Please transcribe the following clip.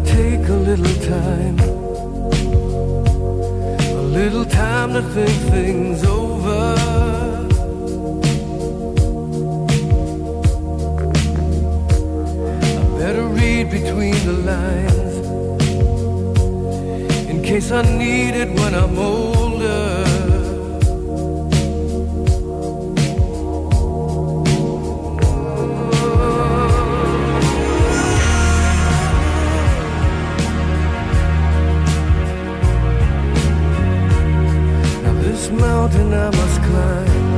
take a little time to think things over. I better read between the lines in case I need it when I'm older. Mountain I must climb,